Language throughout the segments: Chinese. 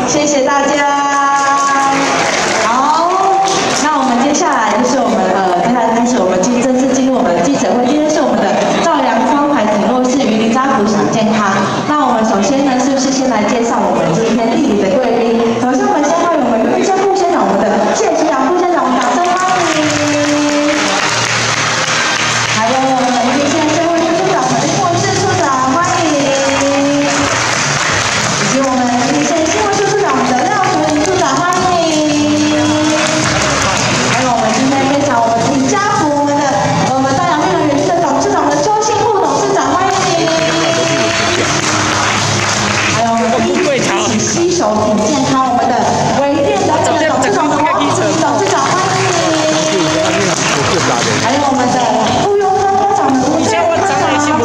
谢谢大家。好，那我们接下来就是我们接下来开始我们正式进入我们的记者会。今天是我们的兆阳关怀挺弱势于林家福享健康。那我们首先呢，是不是先来介绍我们今天莅临的贵宾？首先我们先欢迎我们卫生部先长，我们的谢其阳副县长，我们掌声欢迎。还有我们民县社会处长林博士处长欢迎，以及我们民县新闻处处长我们的廖淑玲处长欢迎。还有我们今天非常我们李家福我们兆阳病人园区的董事长的周信富董事长欢迎。还有我们一起携手挺健康我们的微店的董事长王董事长欢迎。还有我们的雇佣分科长的吴建科长，谢谢。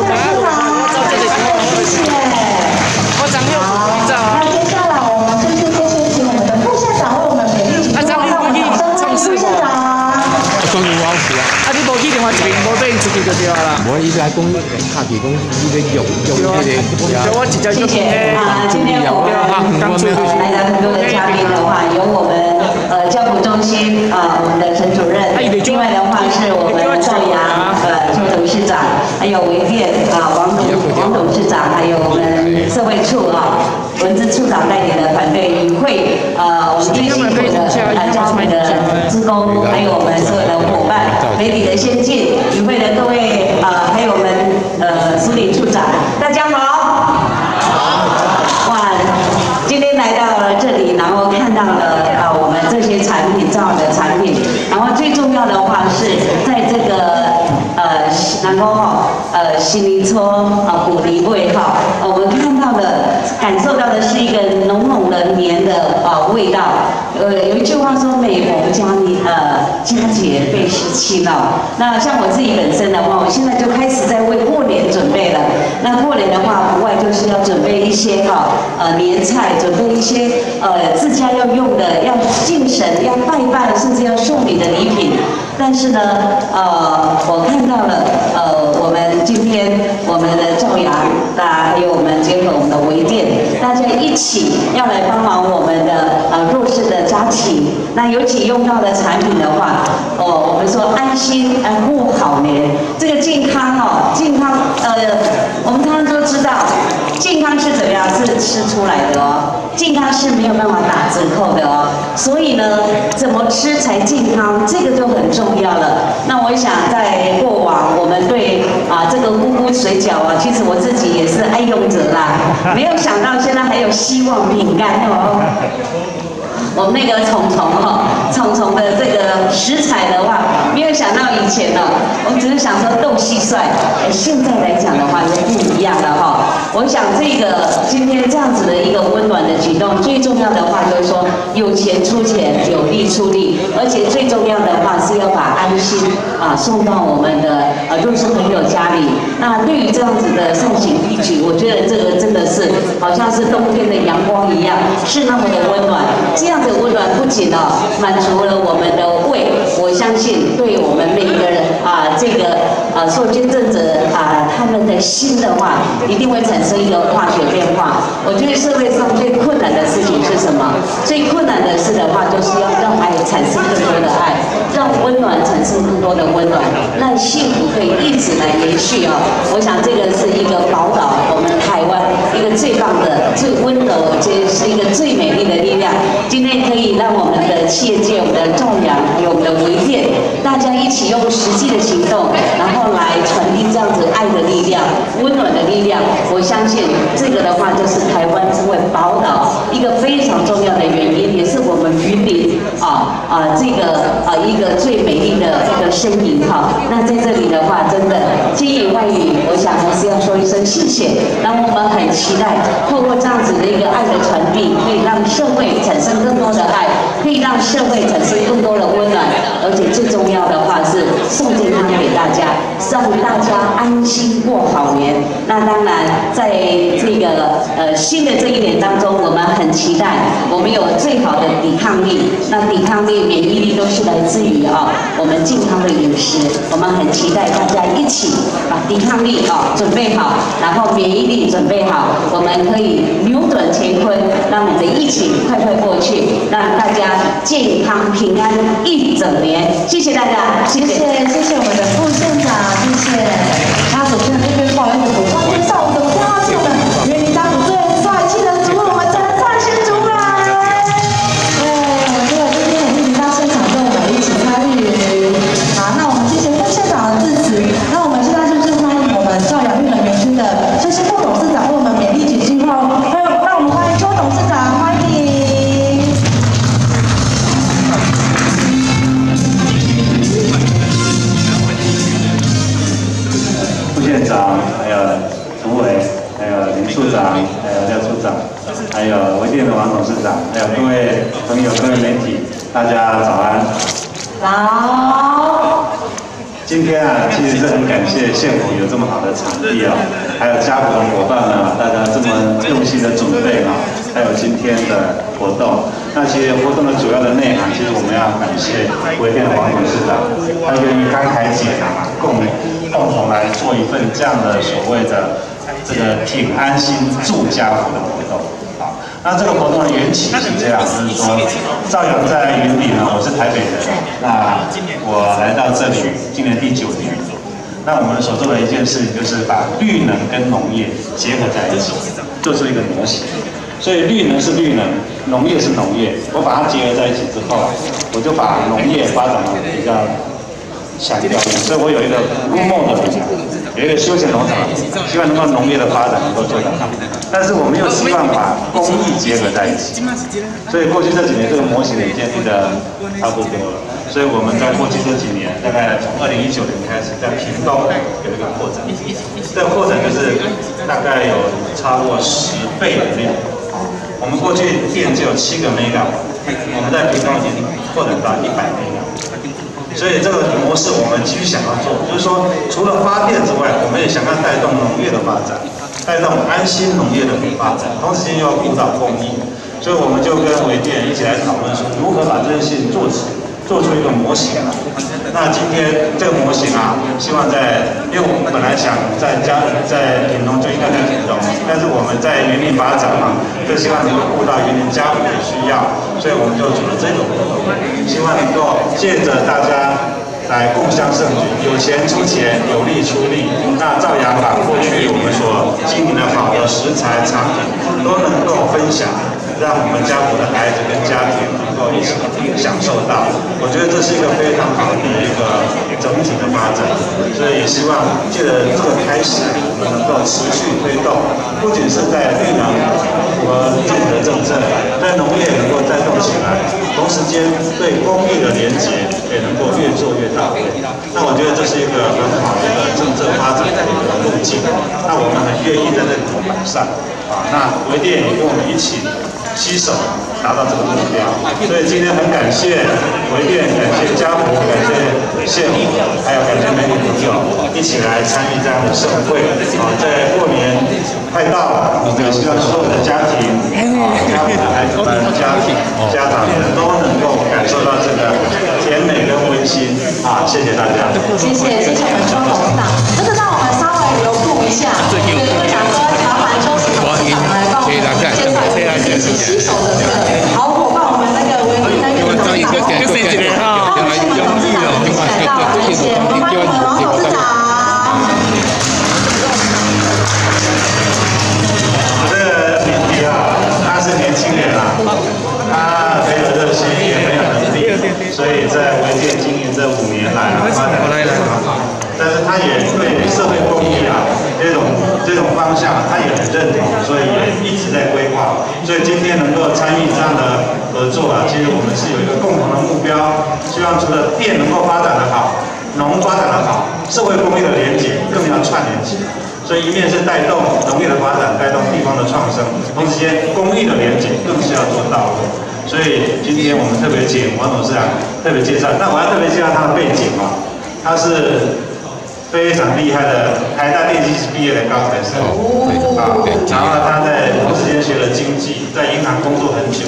好，那接下来我们是不是先请我们的副县长为我们勉励举手，让我们掌声欢迎副县长。 当然我是啊，你无去电话一边无对出去就对啦。我伊来讲，卡起讲伊个用迄个，我直接就谢谢啊，今天我们来了很多的嘉宾的话，有我们教辅中心我们的陈主任，另外的话是我们兆阳邱董事长，还有微店王董事长，还有我们社会处文字处长带领的团队与会我们最辛苦的家庭的职工，还有我们所有的伙伴，媒体的先进，与会的各位还有我们苏林处长，大家好。哇，今天来到了这里，然后看到了我们这些产品，造的产品，然后最重要的话是在这个然后心灵搓骨梨味我们看到的感受到的是一个浓浓的黏的味道。有一句话说每逢佳节倍思亲那像我自己本身的话，我现在就开始在为过年准备了。那过年的话，不外就是要准备一些年菜，准备一些自家要用的，要敬神，要拜拜，甚至要送礼的礼品。但是呢，我看到了我们今天我们的兆阳还有我们结合我们的微店，大家一起要来帮忙我们的弱势的家庭。那尤其用到的产品的话，我们说安心过好年。这个健康健康我们常常都知道，健康是怎么样？是吃出来的健康是没有办法打折扣的所以呢，怎么吃才健康，这个就很重要了。那我想在过往我们对这个菇菇水饺其实我自己也是爱用者啦，没有想到现在还有希望饼干我们那个虫虫的这个食材的话，没有想到以前我们只是想说斗蟋蟀，现在来讲的话就不一样了我想这个今天这样子的一个温暖的举动，最重要的话就是说有钱出钱，有力出力，而且最重要的话是要把安心送到我们的弱势朋友家里。那对于这样子的善行义举，我觉得这个真的是好像是冬天的阳光一样，是那么的温暖。这样的温暖不仅满足了我们的胃，我相信对我们每一个人这个受捐赠者他们的心的话，一定会产生一个化学变化。我觉得社会上最困难的事情是什么？最困难的事的话，就是要让爱产生更多的爱，让温暖产生更多的温暖，让幸福可以一直来延续我想这个是一个宝岛，我们台湾一个最棒的、最温柔，我觉得是一个最美丽的力量。今天可以让我们的企业界、我们的兆阳还有我们的微店，大家一起用实际的行动，然后来传递这样子爱的力量、温暖的力量。我相信这个的话，就是台湾成为宝岛一个非常重要的原因，也是我们云林这个一个最美丽的一个身影那在这里的话，真的千言万语，我想还是要说一声谢谢。然后我们很期待透过这样子的一个爱的传递，可以让社会产生更多的爱，可以让社会产生更多的温暖，而且最重要的话是送健康给大家，让大家安心过好年。那当然，在这个新的这一年当中，我们很期待我们有最好的抵抗力。那抵抵抗力、免疫力都是来自于我们健康的饮食。我们很期待大家一起把抵抗力准备好，然后免疫力准备好，我们可以扭转乾坤，让我们的疫情快快过去，让大家健康平安一整年。谢谢大家，谢谢我们的副县长，谢谢。那首先这边不好意思补充介绍我们的第二是我们园林家族最帅气的族，我们陈灿新族人。对，我们这个今天也莅临到现场，跟我们一起参与。好，那我们谢谢副县长的致辞。那我们现在就是欢迎我们兆阳育能园区的这些副董事长为我们勉励举计划，还有让我们欢迎邱董事长，欢迎。 县长，还有涂委，还有林处长，还有廖处长，还有微店的王董事长，还有各位朋友、各位媒体，大家早安。 早。 今天其实是很感谢县府有这么好的场地还有家福的伙伴们大家这么用心的准备还有今天的活动。那其实活动的主要的内涵，其实我们要感谢微店的王董事长，他愿意慷慨解囊共同来做一份这样的所谓的这个挺安心住家福的活动。那这个活动的缘起是这样，就是说，兆阳在云林我是台北人，那我来到这里，今年第9年。那我们所做的一件事情，就是把绿能跟农业结合在一起，做出一个模型。所以绿能是绿能，农业是农业，我把它结合在一起之后，我就把农业发展的比较强调，所以我有一个入梦的理想，有一个休闲农场，希望能够农业的发展能够做得好。但是我们又希望把公益结合在一起，所以过去这几年这个模型也建立的差不多了。所以我们在过去这几年，大概从2019年开始，在屏东有一个扩展，这个扩展就是大概有超过10倍的量。我们过去店只有7个 mega， 我们在屏东已经扩展到100 mega。所以这个模式我们继续想要做，就是说除了发电之外，我们也想要带动农业的发展，带动安心农业的发展，同时间又要辅导公益，所以我们就跟微店一起来讨论说，如何把这件事情做出一个模型来。那今天这个模型希望因为我们本来想在屏东就应该在屏东，但是我们在云林发展就希望能够顾到云林家福的需要，所以我们就做了这种活动，希望能够借着大家来共襄盛举，有钱出钱，有力出力。那兆阳把过去我们所经营的好的食材产品都能够分享，让我们家福的孩子跟家庭能够一起享受到。我觉得这是一个非常好的一个整体的发展，所以也希望借着这个开始，我们能够持续推动，不仅是在绿能符合政府的政策，在农业能够带动起来，同时间对公益的连结也能够越做越到位。那我觉得这是一个很好的一个政策发展的一个路径。那我们很愿意在这里头摆上那微店也跟我们一起携手达到这个目标，所以今天很感谢微店，感谢家福，感谢县府，还有感谢媒体朋友一起来参与这样的盛会在过年快到了，我们也希望所有的家庭家福的孩子们、家长们都能够感受到这个甜美跟温馨谢谢大家。 谢谢我们邱董事长，这个让我们稍微留步一下，因为想说乔凡邱董事长来帮我们介绍一起携手的这个好伙伴，我们那个维密那个董事长，那我们现在到谢谢我们欢迎我们王董事长。 这个弟弟他是年轻人他没有热心，也没有能力，所以在微店经营这5年来发展得非常好。但是他也对社会公益这种方向他也很认同，所以也一直在规划。所以今天能够参与这样的合作其实我们是有一个共同的目标，希望除了店能够发展得好，农发展得好，社会公益的连结更要串联起来。所以一面是带动农业的发展，带动地方的创生，同时间公益的连结更是要做到位。所以今天我们特别请王董事长特别介绍，那我要特别介绍他的背景他是非常厉害的台大电机系毕业的高材生然后他在同时间学了经济，在银行工作很久，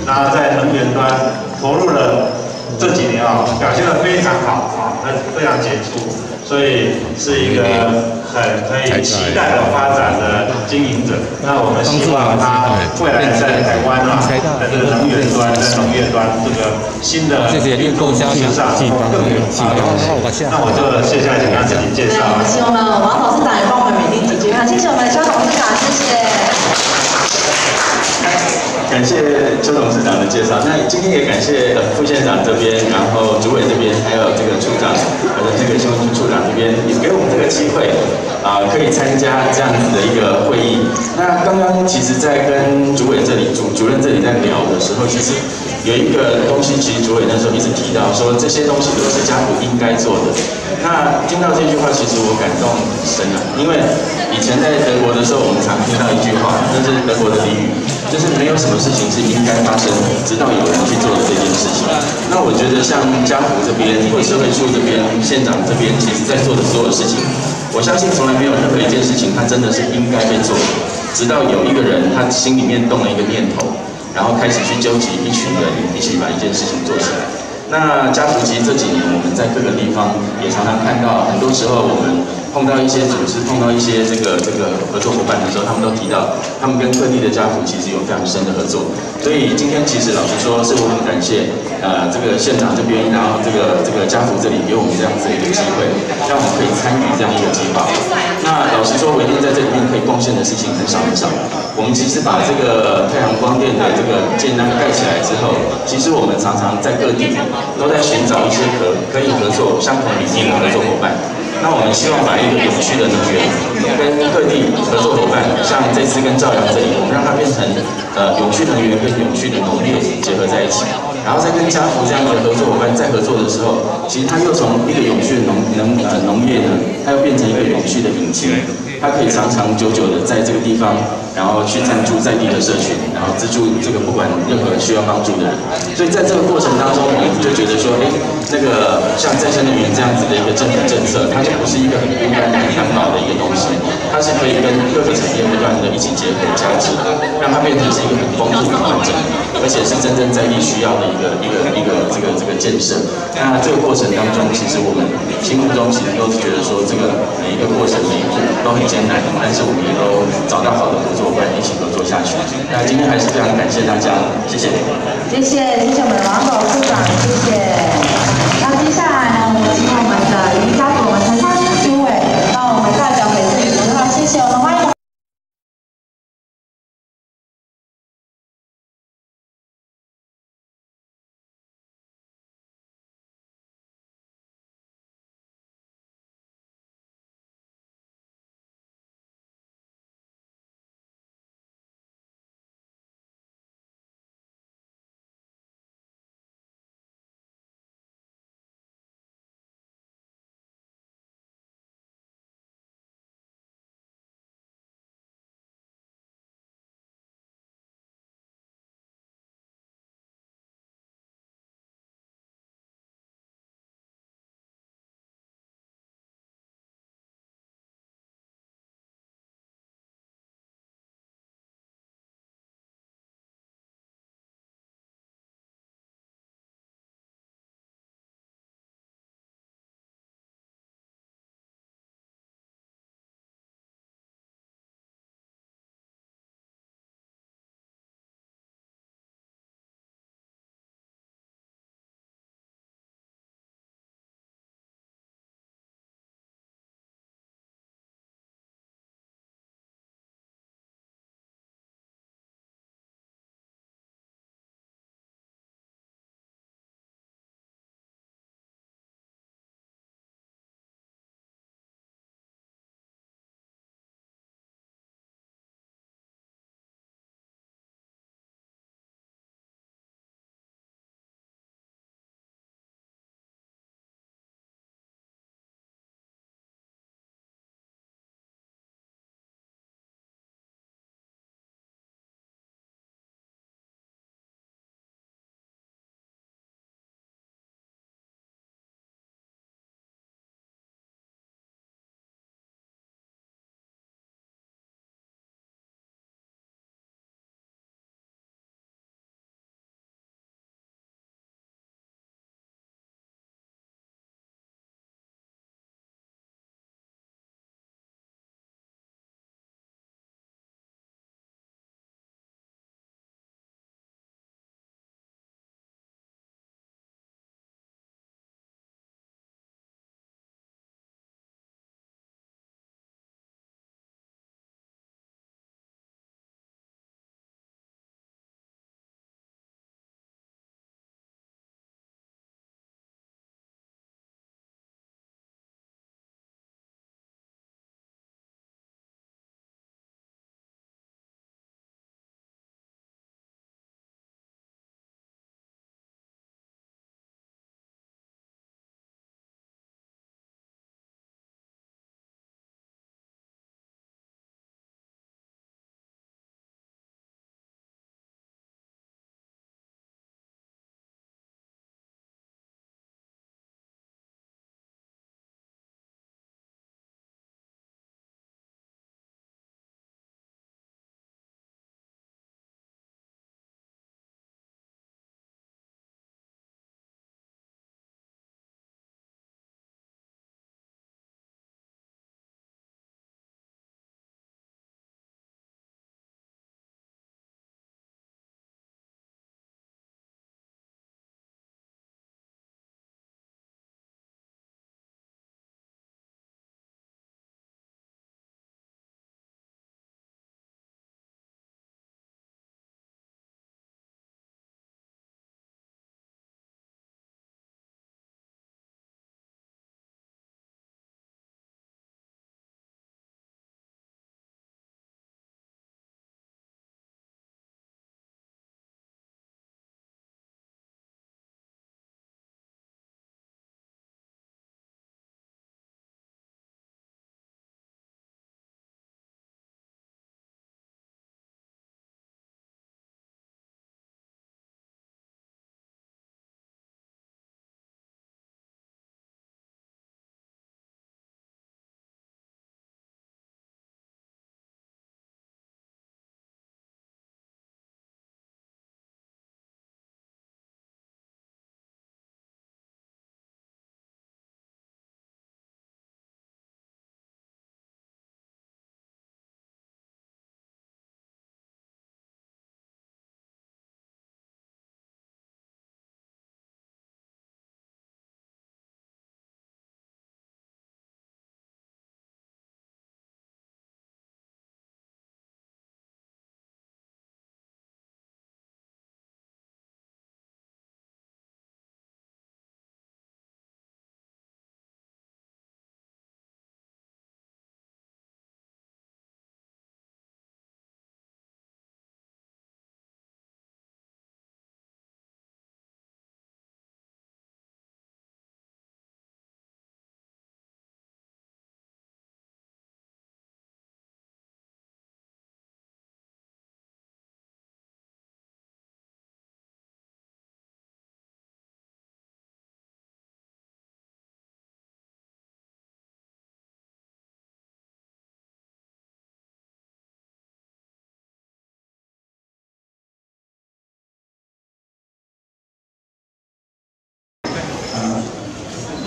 那在能源端投入了这几年啊，表现得非常好啊，非常杰出，所以是一个很可以期待的发展的经营者。那我们希望他未来在台湾啊，在这个能源端、在农业端这个新的运动上更有发展。那我就接下来请他自己介绍。 我们希望呢，王董事长也帮我们勉励几句哈，谢谢我们的邱董事长，谢谢。 感谢邱董事长的介绍。那今天也感谢副县长这边，然后主委这边，还有这个处长，这个新闻处处长这边，也给我们这个机会可以参加这样子的一个会议。那刚刚其实，在跟主委这里、主任这里在聊的时候，其实有一个东西，其实主委那时候一直提到说，这些东西都是家福应该做的。那听到这句话，其实我感动很深啊，因为以前在德国的时候，我们常听到一句话，那是德国的俚语，就是没有什么事情是应该发生，直到有人去做了这件事情。那我觉得像家福这边或者社会处这边、县长这边，其实在做的所有事情，我相信从来没有任何一件事情，它真的是应该被做的，直到有一个人他心里面动了一个念头，然后开始去纠集一群人一起把一件事情做起来。那家福其实这几年我们在各个地方也常常看到，很多时候我们碰到一些组织、碰到一些这个合作伙伴的时候，他们都提到他们跟各地的家福其实有非常深的合作。所以今天其实老实说，是我很感谢这个县长这边，然后这个家福这里给我们这样子的一个机会，让我们可以参与这样一个计划。那老实说，我一定在这里面可以贡献的事情很少很少。我们其实把这个太阳光电的这个建案盖起来之后，其实我们常常在各地都在寻找一些可以合作相同理念的合作伙伴。那我们希望把一个永续的能源跟各地合作伙伴，像这次跟兆阳这里，我们让它变成永续能源跟永续的农业结合在一起，然后再跟家福这样的合作伙伴在合作的时候，其实它又从一个永续的农业呢，它又变成一个永续的引擎，它可以长长久久的在这个地方，然后去赞助在地的社群，然后资助这个不管任何需要帮助的人。所以在这个过程当中，我们就觉得说，那个像再生能源这样子的一个政府政策，它就不是一个很孤单、很单薄的一个东西，它是可以跟各个产业不断的一起结合加持，让它变成是一个很丰富、很完整，而且是真正在地需要的一个这个建设。那这个过程当中，其实我们心目中其实都是觉得说，这个每一个过程每一步都很艰难，但是我们也都找到好的合作伙伴，一起合作下去。那今天还是非常感谢大家，谢谢。 谢谢我们的王董事长，谢谢。那接下来呢，我们请我们的余家福我们陈昌兴主委帮我们代表北市10号，谢谢我们欢迎。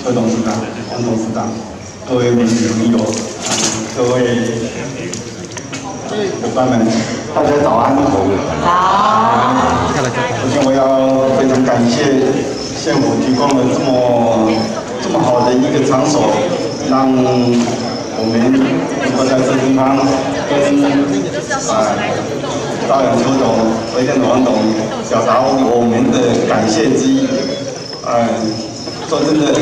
邱董事长、黄董事长、各位媒体朋友、各位伙伴们，大家早安。 好。 首先，我要非常感谢县府提供了这么好的一个场所，让我们能够在这地方跟赵永秋董、威天王董表达我们的感谢之意。说真的，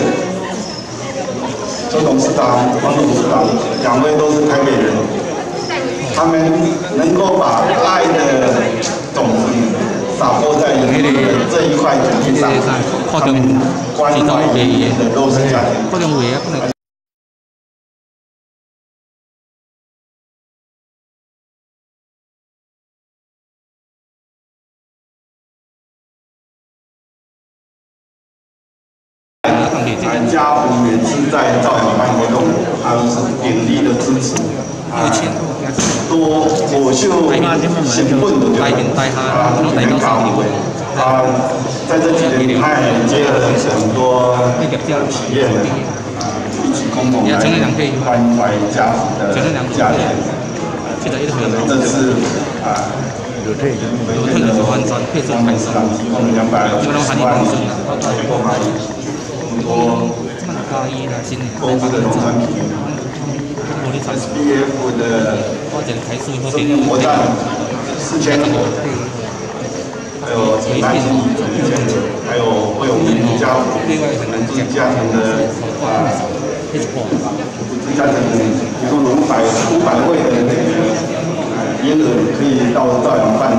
周董事长、黄董事长两位都是台北人，他们能够把爱的种子撒播在人民的这一块土地上，他们关怀的都是家庭。家福也是在照养班活动，还是鼎力的支持。多我就兴奋的觉得很高兴。在这几年，他也接了很多企业们一起共同来关怀家福的家庭。这次我们的黄董事长提供220万购买。多丰富的农产品 ，SBF 的生命活站4000个，还有男子1000个，还有为我们家男子家庭的家庭，比如说500位的那个婴儿可以到照养办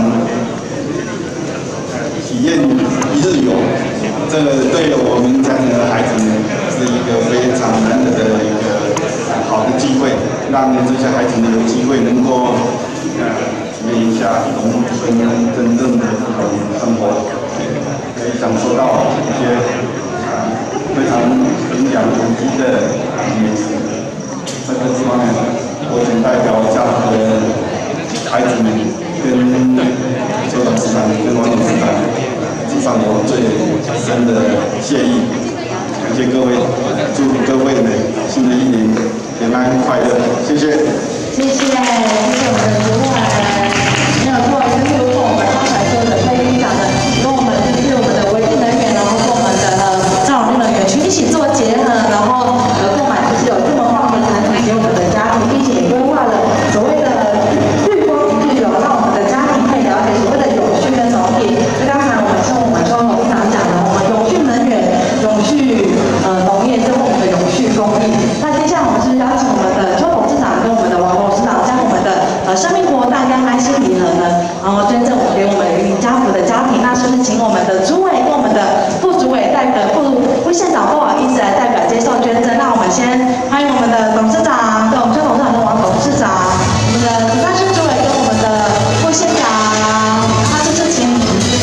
体验一日游。这个对我们家庭的孩子是一个非常难得的一个好的机会，让这些孩子们有机会能够体验一下农村真正的这种生活，可以享受到一些非常营养有机的美食。在这地方呢，我仅代表家族的孩子们跟周董事长跟王董事长。致上我最深的谢意，感谢各位，祝各位们新的一年平安快乐，谢谢。 谢谢我们的主委，没有错，就是如果我们刚才说的飞机长的，跟我们就是我们的维定人员，然后跟我们的照护人员群一起做结合，然后购买就是有这么棒的产品给我们的家庭，并且也规划了所谓的绿光一日游，让我们的家庭可以了解所谓的永续跟农业。就刚才我们周董事长讲的，我们永续能源、永续农业，跟我们的永续工艺。那接下来我们是邀请我们的周董事长跟我们的王董事长将我们的生命活蛋跟爱心礼盒呢，然后捐赠给我们云林家福的家庭。那是不是请我们的主委跟我们的副主委副县长不好意思来代表接受捐赠？那我们先欢迎我们的董事长，对我们周董事长跟王董事长，我们的主办室主委跟我们的副县长，那就是请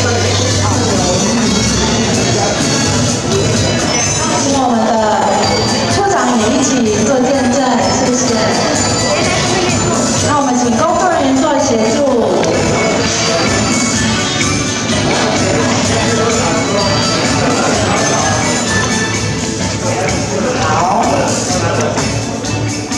我们的处长也一起做见证，谢谢。那我们请工作人员做协助。好。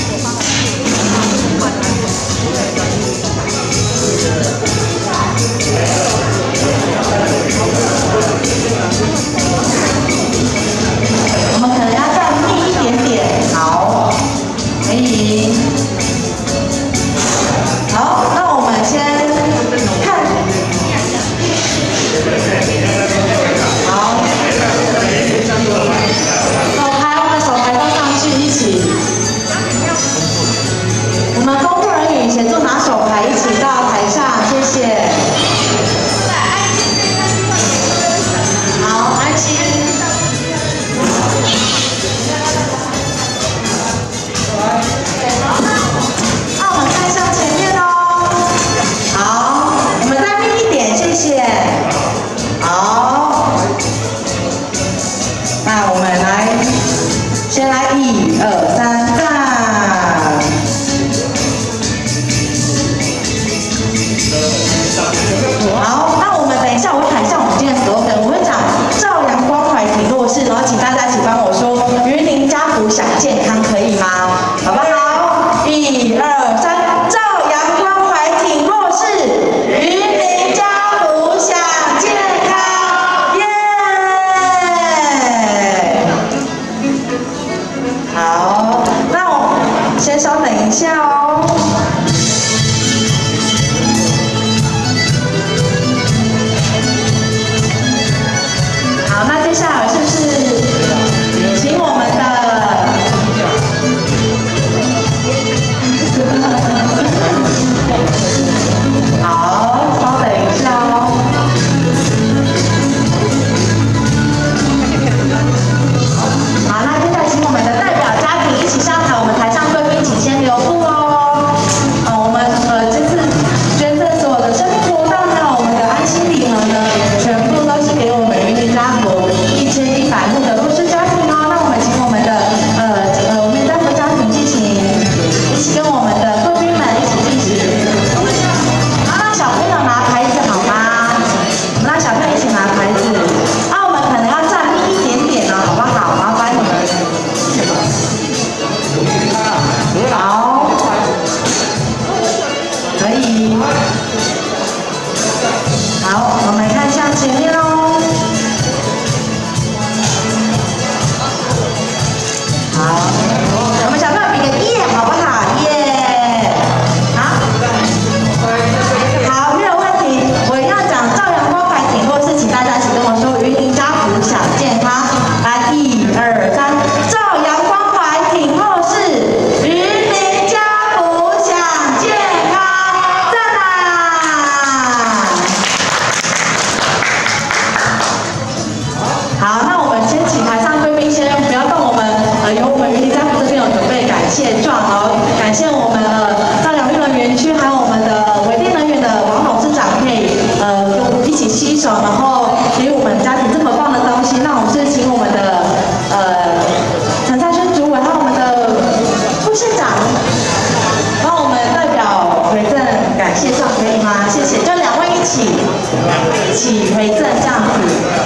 感谢状可以吗？谢谢，就2位一起回正这样子。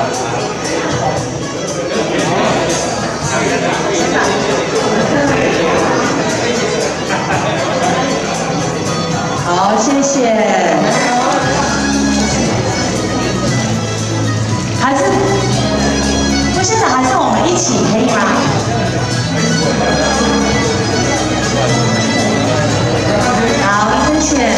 好，谢谢。还是副县长，还是我们一起可以吗？好，谢谢。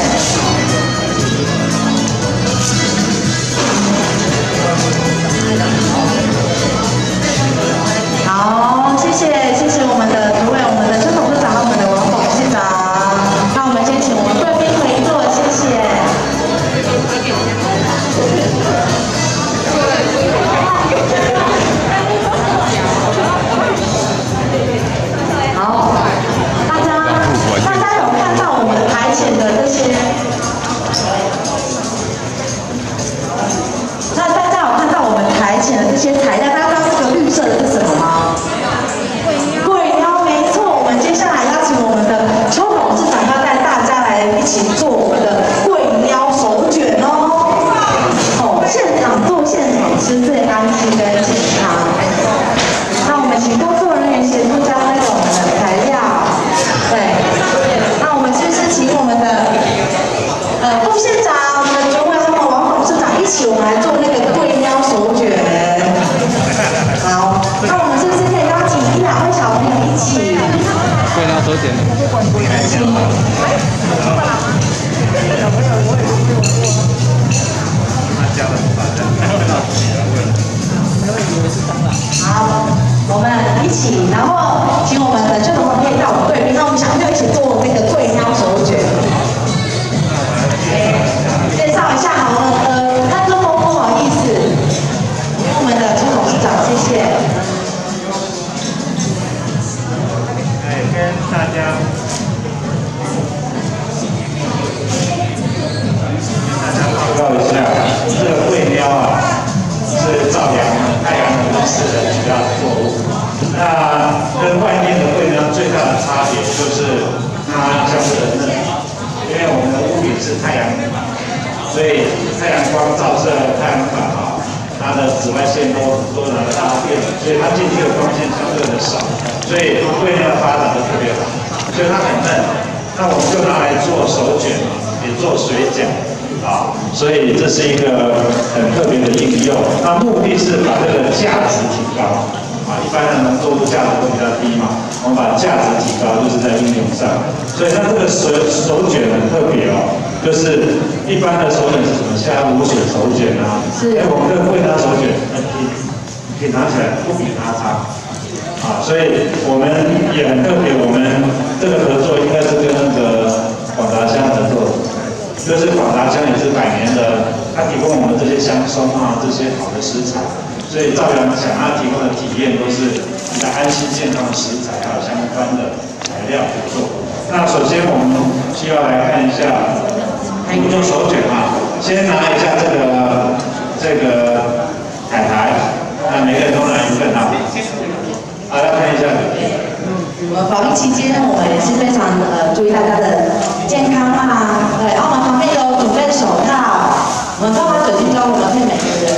好，谢谢我们的主委、我们的邱董事长和我们的王董事长。那我们先请我们贵宾回座，谢谢。好，大家有看到我们台前的这些？那大家有看到我们台前的这些材料？大家知道这个绿色的是什么吗？桂雕，没错。我们接下来邀请我们的邱董事长要带大家来一起做我们的桂雕手卷哦。现场做现场吃最安心跟健康。那我们请工作人员协助交那个我们的材料。对。那我们就是请我们的副县长、我们的主委和王董事长一起，我们来做那个桂雕手卷。好，那我们是不是可以邀请1、2位小朋友一起？ 桂雕手卷。 好，我们一起，然后请我们的邱董事长可以到我们贵宾，那我们小朋友一起做那个桂雕手卷。介绍一下好了，那这么不好意思，我们的邱董事长，谢谢。 跟大家报告一下，这个桂雕啊，是兆阳太阳能市的主要作物。那跟外面的桂雕最大的差别就是它相对的嫩，因为我们的屋顶是太阳能板，所以太阳光照射太阳板啊，它的紫外线都拿得到电，所以它进去的光线相对的少，所以桂雕的发展都特别好，所以它很嫩。那我们就拿来做手卷，也做水饺。所以这是一个很特别的应用。那目的是把这个价值提高。一般的农作物价值都比较低嘛，我们把价值提高，就是在应用上。所以它这个手卷很特别哦，就是一般的手卷是什么？像卤水手卷啊，我们这个桂雕手卷，品尝起来不比它差。所以我们也很特别，我们这个合作应该是跟那个广达香合作的。就是广达香也是100年的，它提供我们这些香松啊，这些好的食材，所以兆阳想要提供的体验都是比较安心健康的食材，还有相关的材料去做。那首先我们需要来看一下，我们做手卷啊，先拿一下这个海苔，那每个人都拿一份啊，大家看一下。 防疫期间，我们也是非常注意大家的健康啊。对，然后我们旁边有准备手套，我们泡好酒精胶，我们配每个人。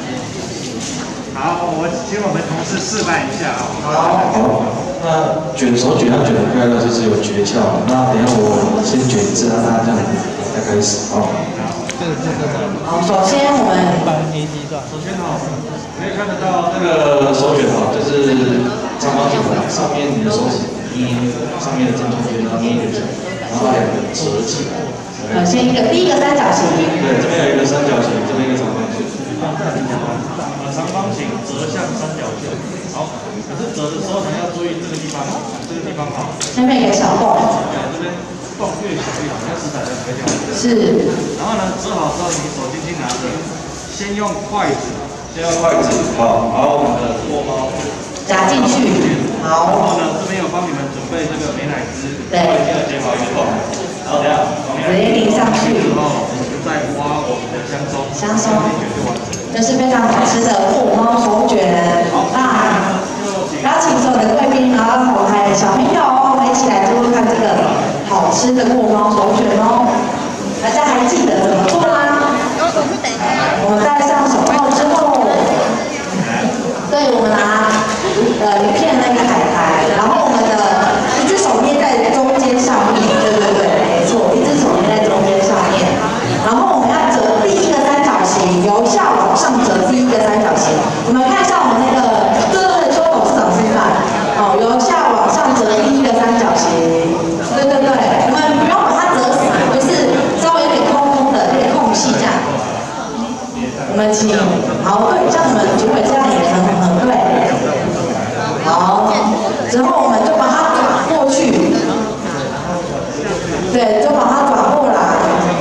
好，请我们同事示范一下啊。 好，那卷手卷要卷得快乐，就是有诀窍。那等一下我先卷一次，让大家这样再开始哦。 好，首先我们首先可以看得到那个手卷就是长方形的，上面你的手指捏上面的正中间，然后捏一个角，然后2个折起来。 先第一个三角形。 对，这边有一个三角形，这边一个长方形。 长方形折向三角形。好，可是折的时候你要注意这个地方，好。 下面一个小洞。 这边洞越小越好，那食材才不会掉。 是。 然后呢，折好之后，你手轻轻拿着，先用筷子， 好，然后我们的锅包夹进去。好。 然后呢，这边有帮你们准备这个美乃滋， 对， 煎好以后，然后直接淋上去。 然后我们就再挖我们的香松， 这是非常好吃的过猫手卷。那邀请所有的贵宾，然后还有小朋友，我们一起来做做看这个好吃的过猫手卷哦。 大家还记得怎么做吗？我们戴上手套之后，对，我们拿一片那个海苔，然后我们的一只手捏在中间上面，对，没错，一只手捏在中间上面，然后我们要折第一个三角形，由下往上折第一个三角形。我们看一下我们那个，对，邱董事长示范，好，由下往上折第一个三角形，对，我们不用把它折死，就是稍微有点空的，有点空隙这样。我们请，好，对，像我们主委这样也很对。好，之后我们就把它转过去，对，就把它转过来，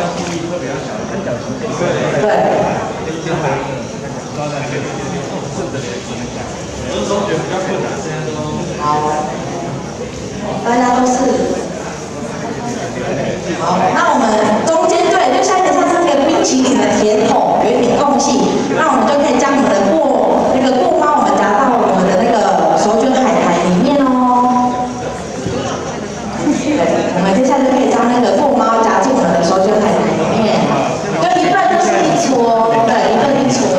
对。好，大家都是。好，那我们中间对，就像一个像是那个冰淇淋的甜筒，有一点空隙，那我们就可以将我们的那个过猫，我们夹到我们的那个手卷海苔里面哦。对，我们接下来就可以将那个过猫夹进我们的手卷海苔里面，就一份就是一撮，对，一份一撮。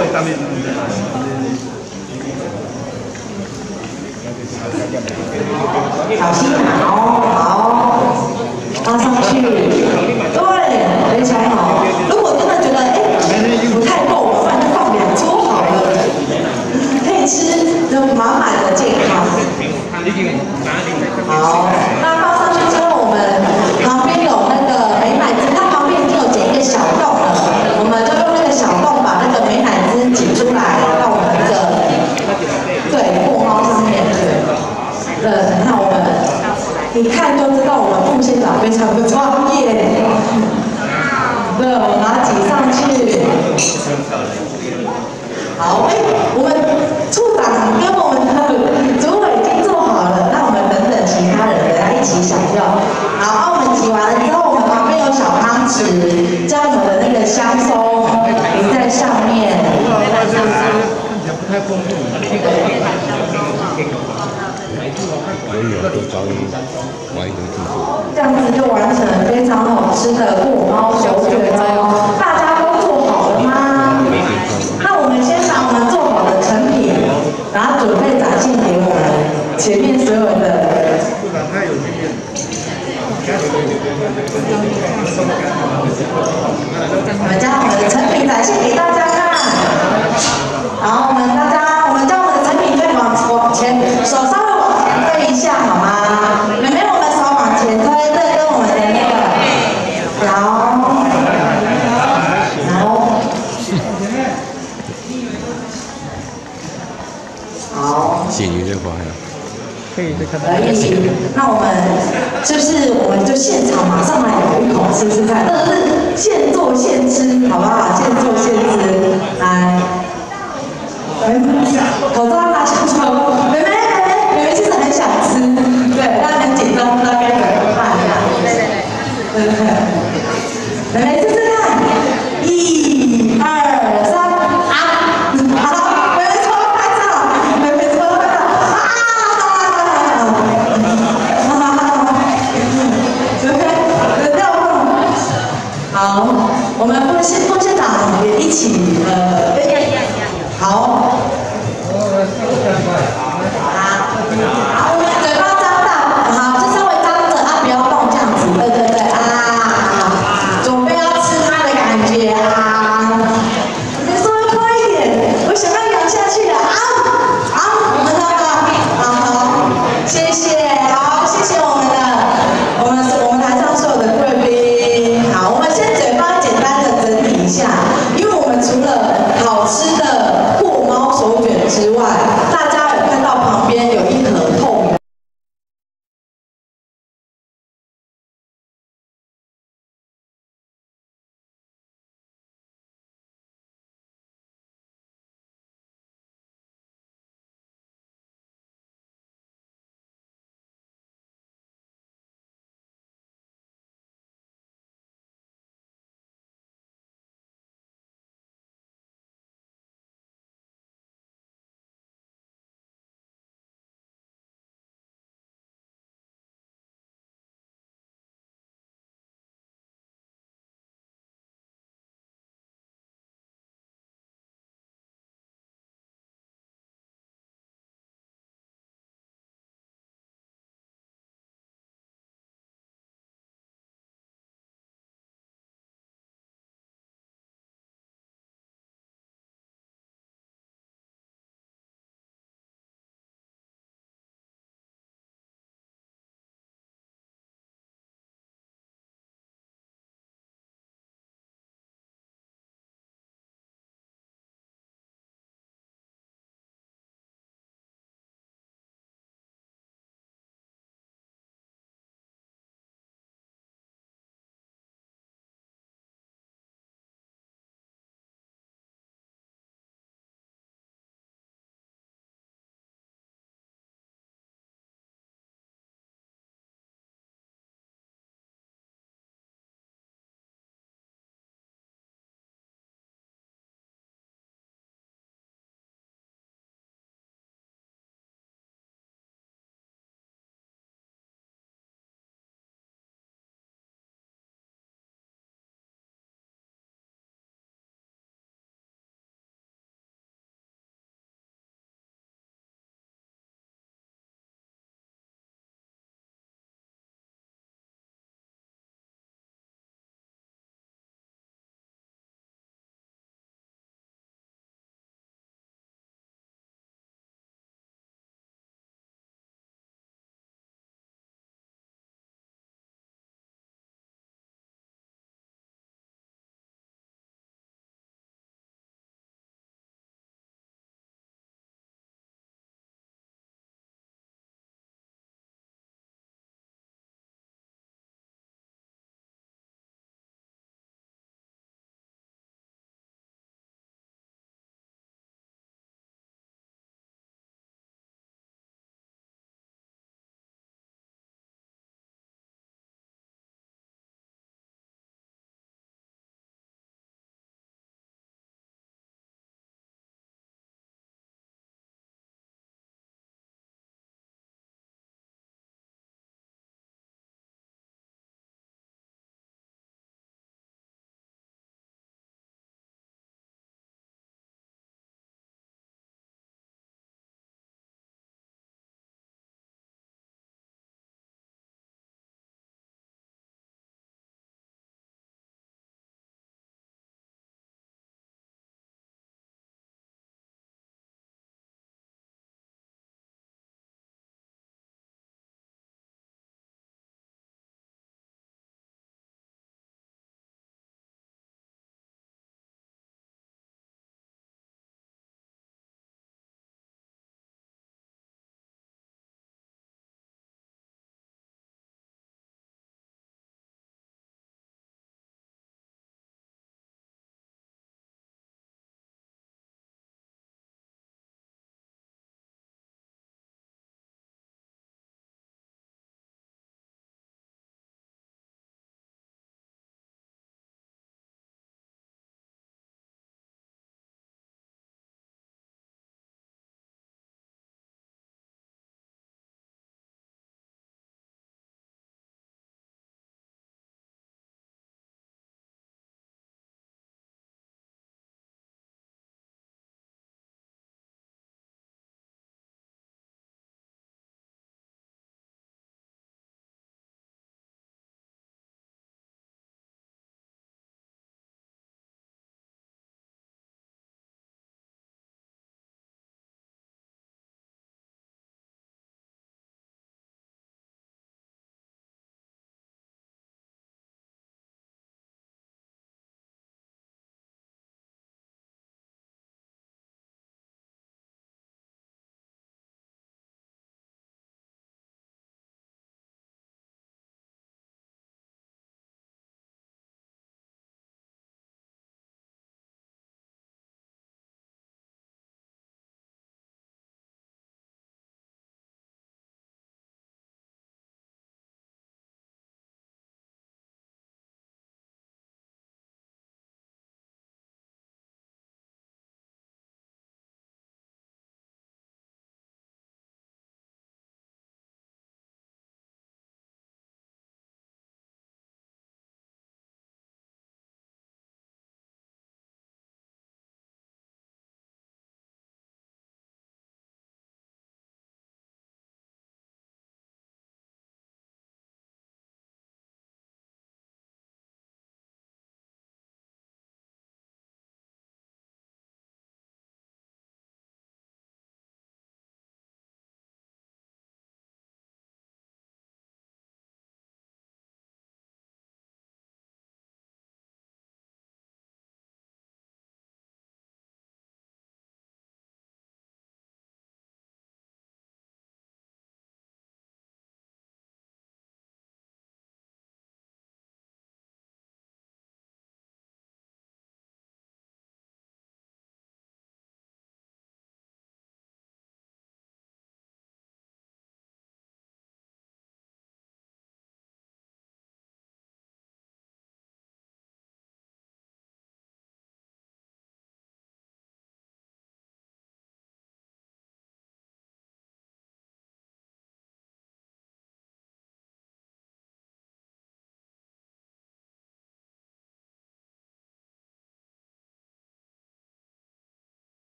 小心拿哦，好，拉上去，对，非常好。如果真的觉得不太够，不然就放2撮好了，可以吃就满满的健康。好，那放上去之后，我们旁边有那个美乃滋，它旁边已经有剪一个小洞了，我们就用那个小洞把那个美乃滋挤出来，到我们那个过猫上面，对，那我们一看就知道我们副县长非常的专业。对，我拿挤上去。好，我们处长跟我们的主委已经做好了，那我们等等其他人大家一起享用。好，我们挤完了之后，我们旁边有小汤匙，将我们的那个香松淋在上面。不太丰富。这样子就完成了非常好吃的过猫手卷哦！大家都做好了吗？那我们先把我们做好的成品，然后准备展现给我们前面所有的。我们将我们的成品展现给大家看。好，我们将我们的成品再往前，手稍微往前推一下好吗？妹妹，我们手往前推，对，跟我们的那个，好， 咸鱼这块呀，可以再看到。 可以，那我们是不是我们就现场马上来咬一口吃吃看？这是现做现吃，好不好？现做现吃，来。口罩拿下来，妹妹其实很想吃，对，但很紧张，不知道该怎么办呀。对，妹妹试试看，1、2、3，好，妹妹搓拍照，妹妹搓拍照，好，我们副县长也一起好。好，我们嘴巴张大，好，就稍微张着啊，不要动这样子，对啊，准备要吃它的感觉啊。你们稍微快一点，我想要咬下去了啊！好，我们好，谢谢，好，谢谢我们台上所有的贵宾。好，我们先嘴巴简单的整理一下，因为我们除了好吃的过猫手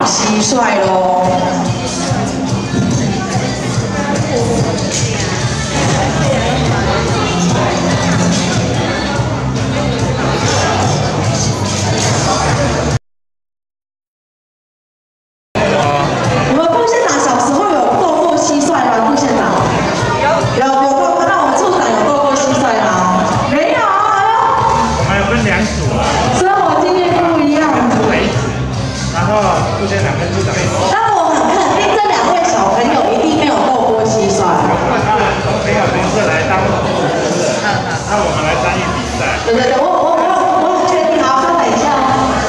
蟋蟀咯。你们副县长小时候有斗过蟋蟀吗？副县长有过，那我们处长有斗过蟋蟀吗？没有啊。 我们有分2组啊。 所以我经验不一样。 然后副县长跟处长。 但我很肯定这2位小朋友一定没有斗过蟋蟀。 没有同事来当主持人，那我们来参与比赛。 对，我确定，好，稍等一下。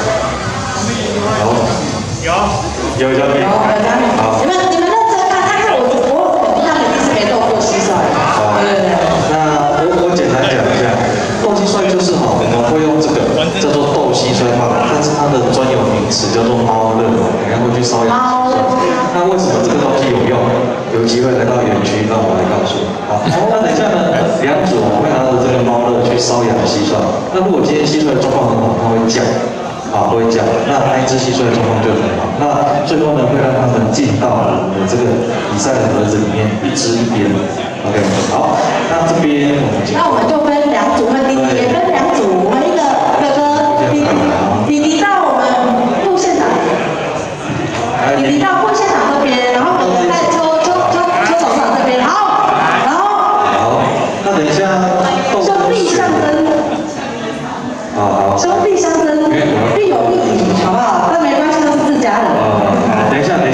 有嘉宾。 好，你们认真看，但是我肯定他们一定是没斗过蟋蟀。对。 那我简单讲一下，斗蟋蟀就是我们会用这个叫做斗蟋蟀棒，但是它的专有名词叫做猫乐，等下会去瘙痒。那为什么这个东西有用？有机会来到园区，让我来告诉你。好，那等一下呢，2组我会拿着这个猫乐去瘙痒蟋蟀。那如果今天蟋蟀的状况很好，它会叫。好，会讲，那一只蟋蟀的状况就很好。那最后呢，会让他们进到我们的这个比赛的盒子里面，1只1边。OK， 好，那这边我们那我们就分2组，我们弟弟也分2组，我们一个哥哥弟弟到我们副县长，弟弟到副县长这边，然后哥哥在邱董事长这边，好，然后好，那等一下兄弟象征， 好， 兄弟象征。必有必赢，好不好？那没关系，都是自家人。 等一下，还没有。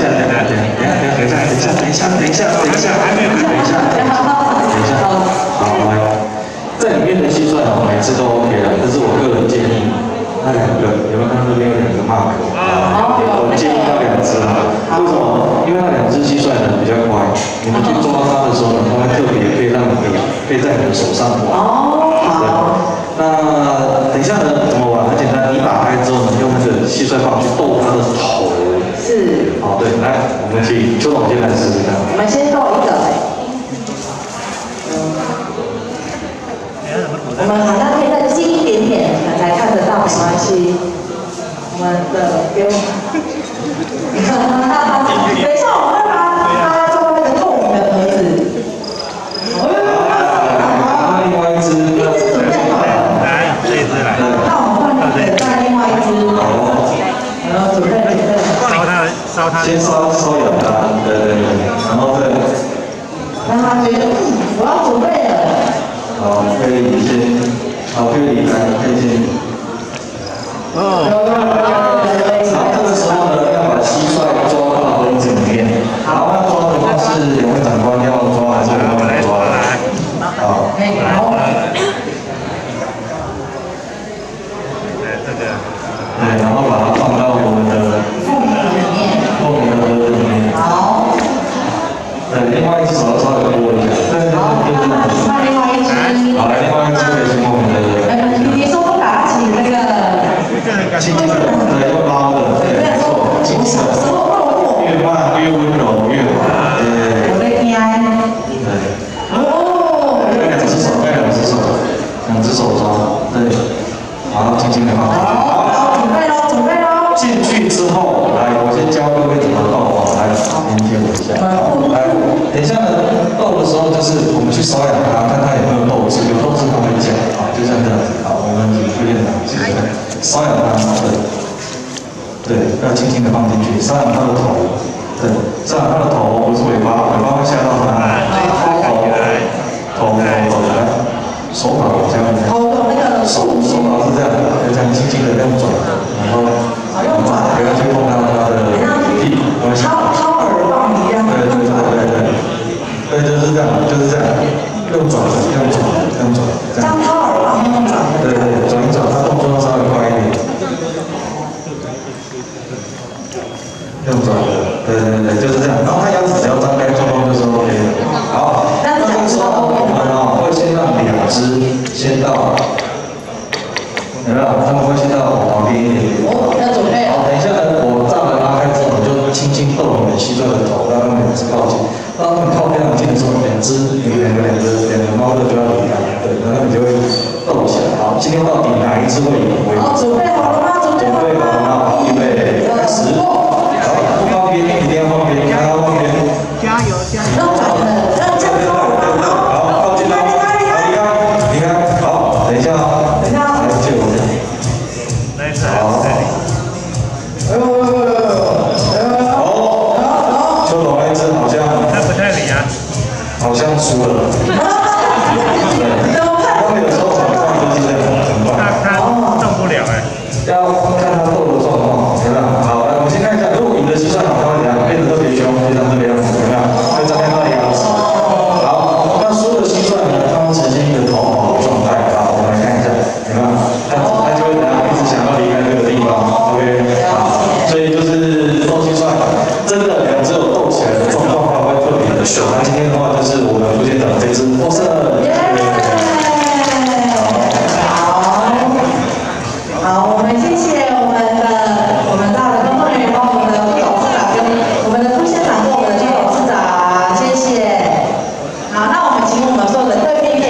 好，来，在里面的蟋蟀每次都 OK 了，这是我个人建议。那2个，有没有看到这边有2个 mark？ 我建议要2只。为什么？因为那2只蟋蟀呢比较乖，你们去抓它的时候呢，它会特别飞在你的手上玩。好。那等一下呢，怎么玩？很简单，你打开之后呢，用那个蟋蟀棒去逗它的头。 是。 好，对，来，我们请邱总监来试试看。 我们先逗一个。我们好像可以再近一点点，才看得到，没关系。我们的给我。等一下，我会把它装那个透明的盒子。 另外一只。 那我们换再另外一只，然后准备烧它， 先瘙痒它，对，然后再让他觉得我要准备了。 好，可以先，好，可以先。然后这个时候呢，要把蟋蟀抓到盒子里面。好，那抓的话是2位长官要抓还是我们来抓？好，对，然后把它放到我们的透明的盒子里面。 好。 对，另外一只手要稍微拨一下。对。 好，那另外一只。 好，来，另外一只可以先我们的。 你说不打起那个。 轻轻的，对，用猫的，对，没错，轻轻的。越慢越温柔越好。对。 我在听。 对。哦。2只手抓，对。好，轻轻的放。 好，准备喽。 进去之后，来，我先教各位怎么逗来，先听我一下。来，等一下呢，逗的时候就是我们去瘙痒它，看它有没有斗志，有斗志它会叫，好，就像这样子。好，我们副院长试试看，瘙痒它，对，要轻轻的放进去，瘙痒它的头，对，瘙痒它的头，不是尾巴，尾巴会吓到它。头，来，手法我教你。手法是这样，就这样轻轻的这样转，然后不要去碰到它的屁股， 掏耳棒一样。 对，就是这样，用转的，用转，这样。 掏耳棒用转的。 对，转一转，它动作要稍微快一点。用转的，对，就是这样。然后它牙齿只要张开，状况就是 OK 的。好，那这个时候我们会先让2只先到。有没有？他们会先到旁边一点点。 要准备。 好，等一下呢，我栅栏拉开之后，就轻轻逗你们蟋蟀的头，让他们2只靠近。当他们靠非常近的时候，两个猫的就要离开，对，然后他们就会斗起来。好，今天到底哪一只会赢？ 好，准备好了吗？ 准备好了吗？好，预备，开始。好。 等一下哦， 等一下， 来借我一下。 那一次还不在里。 好，邱总那一只好像他不太理啊， 好像输了。对，他们有时候场上就是这样，很棒。 他动不了哎。 要看他斗的状况，有没有？好，来，我们先看一下，如果赢的计算好，他会怎样？变得特别凶，变成这个样子，有没有？会张开那个样子。好，那输的计算呢，它会呈现一个逃跑的状态。好，我们来看一下，有没有？他就会怎样？一直想要离开这个地方。OK， 好，所以就是斗计算，真的两只有斗起来的状况的话，会特别的凶。那今天的话，就是我们副县长这只获胜。 好，我们谢谢我们大的工作人员，包括我们的副董事长跟我们的副县长跟我们的邱董事长，谢谢。好，那我们请我们所有的贵宾。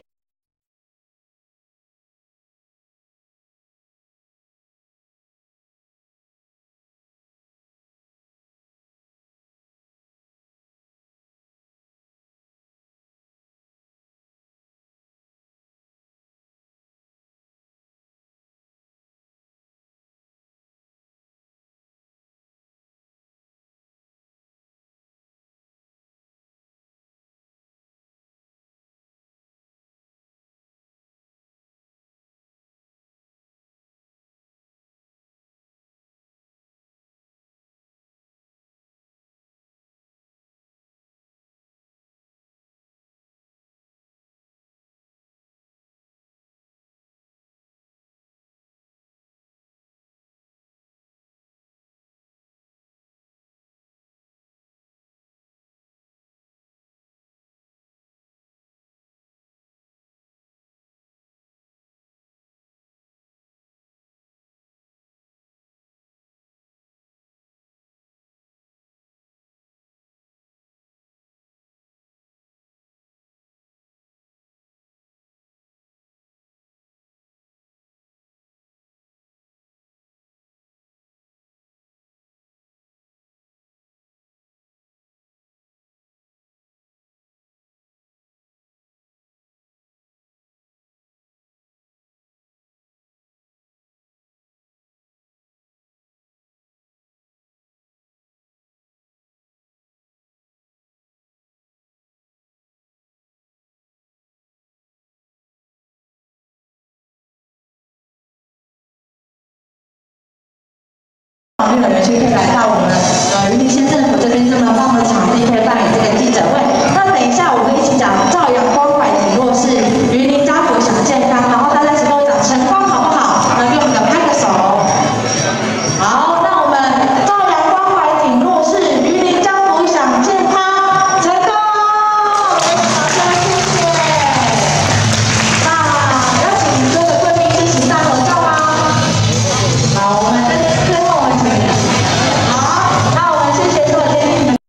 法律人员去可以来到我们云林县政府这边这么棒的场地，可以办理这个记者会。那等一下我们一起讲照阳关怀体弱势云林家福想健康，然后大家一起跟我讲成功好不好？那给我们拍个手。好，那我们照阳关怀体弱势云林家福想健康成功，大家谢谢。那邀请所有的贵宾一起大合照吗？好，我们最后我们请。好，那我们谢谢所有嘉宾们。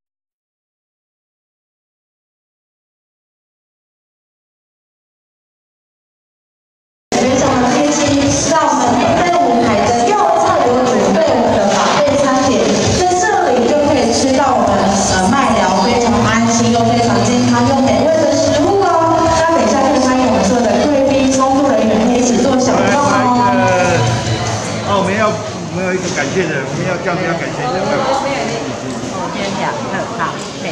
非常的贴心，让我们在舞台的右侧有准备我们的法备餐点，在这里就可以吃到我们麦寮非常安心又非常健康又美味的食物哦。那等一下可以欢迎我们所有的贵宾、工作人员可以一起做小动哦。 我们有一个感谢人，我们要这样感谢人。 我先讲，好，对，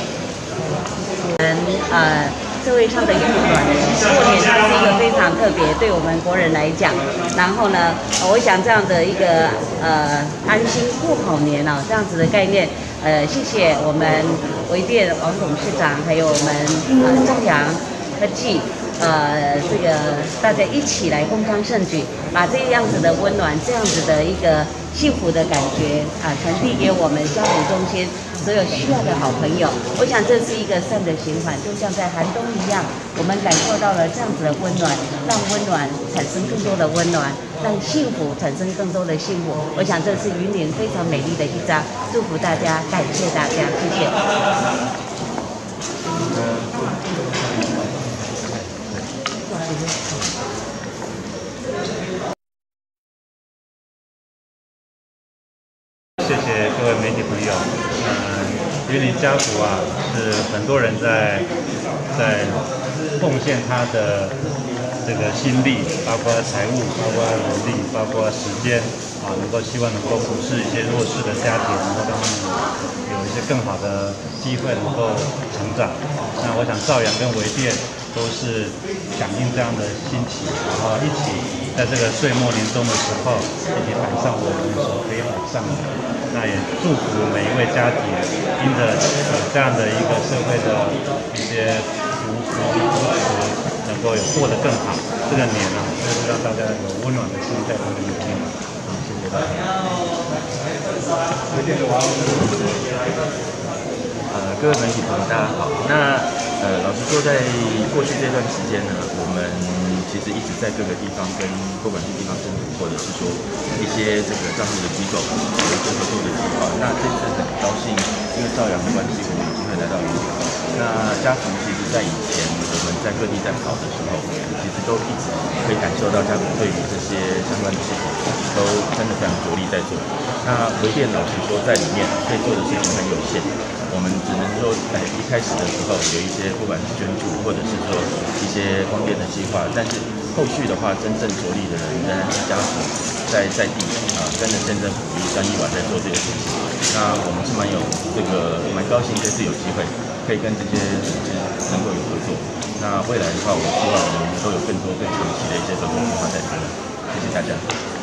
社会上的一个暖，过年它是一个非常特别，对我们国人来讲。然后呢，我想这样的一个安心过好年这样子的概念，谢谢我们微店王董事长，还有我们兆阳科技。这个大家一起来共襄盛举，把这样子的温暖、这样子的一个幸福的感觉传递给我们家福中心所有需要的好朋友。我想这是一个善的循环，就像在寒冬一样，我们感受到了这样子的温暖，让温暖产生更多的温暖，让幸福产生更多的幸福。我想这是云林非常美丽的一张，祝福大家，感谢大家，谢谢。 谢谢各位媒体朋友。云林家福是很多人在奉献他的这个心力，包括财务，包括人力，包括时间啊，希望能够扶持一些弱势的家庭，能够让他们有一些更好的机会能够成长。那我想兆阳跟微店都是响应这样的心情，然后一起在这个岁末年终的时候，一起摆上我们所可以摆上的。那也祝福每一位家庭，因着这样的一个社会的一些扶持，能够有过得更好。这个年啊，就是让大家有温暖的心在他们里面。谢谢大家。 各位媒体朋友，大家好。那老实说，在过去这段时间呢，我们其实一直在各个地方跟不管是地方政府，或者是说一些这个照顾的机构有一些合作的计划。那这次很高兴，因为兆阳的关系，我们有机会来到云林。那家福其实在以前我们在各地在跑的时候，其实都一直可以感受到家福对于这些相关的事情都真的非常着力在做。那微店老实说，在里面可以做的事情很有限。我们只能说，一开始的时候有一些不管是捐助，或者是说一些光电的计划，但是后续的话，真正着力的人仍然是家属在地跟着县政府一山一瓦在做这个事情。那我们是蛮高兴这次有机会可以跟这些组织能够有合作。那未来的话，我希望我们都有更多更长期的一些合作计划在这里。谢谢大家。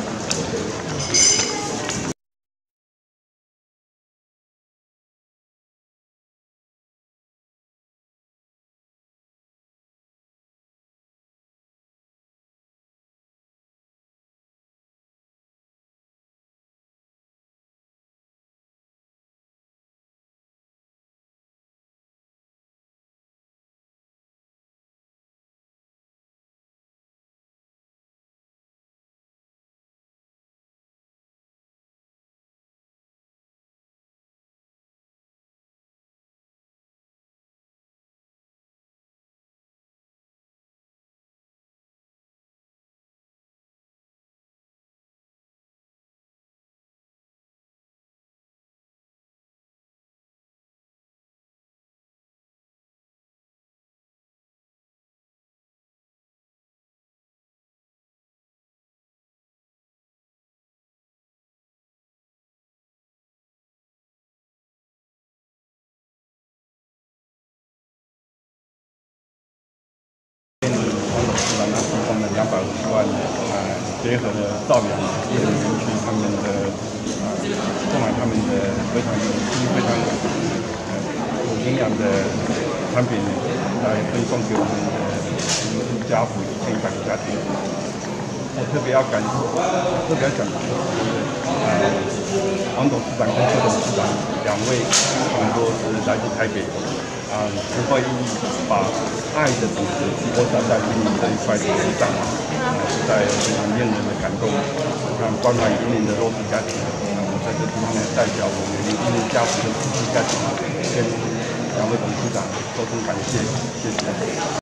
提供了250万，结合了兆阳艺人园区他们的购买他们的非常有机、非常有营养的产品来分送给我们的家福1100个家庭。我特别要讲王董事长跟邱董事长2位，他们都是来自台北。不会把爱的种子播撒在云林这一块土地上，实在非常令人的感动。看关怀云林的弱势家庭，我在这地方呢代表我们云林家福的弱势家庭，跟2位董事长说声感谢，谢谢。